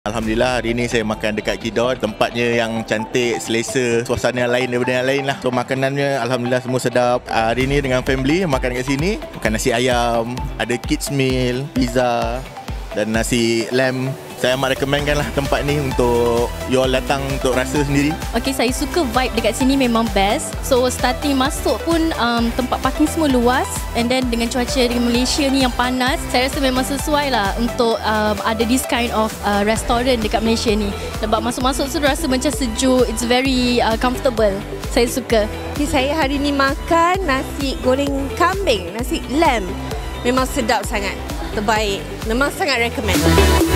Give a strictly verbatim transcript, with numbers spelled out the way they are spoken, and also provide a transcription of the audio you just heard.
Alhamdulillah hari ni saya makan dekat Kidor. Tempatnya yang cantik, selesa, suasana lain daripada yang lain lah. So makanannya Alhamdulillah semua sedap. Hari ni dengan family makan kat sini. Makan nasi ayam, ada kids meal, pizza dan nasi lamb. Saya amat recommendkan lah tempat ni untuk you all datang untuk rasa sendiri. Okay, saya suka vibe dekat sini memang best. So starting masuk pun um, tempat parking semua luas. And then dengan cuaca di Malaysia ni yang panas, saya rasa memang sesuai lah untuk um, ada this kind of uh, restaurant dekat Malaysia ni. Sebab masuk-masuk tu rasa macam sejuk. It's very uh, comfortable. Saya suka. Okay, saya hari ni makan nasi goreng kambing, nasi lamb. Memang sedap sangat. Terbaik. Memang sangat recommend.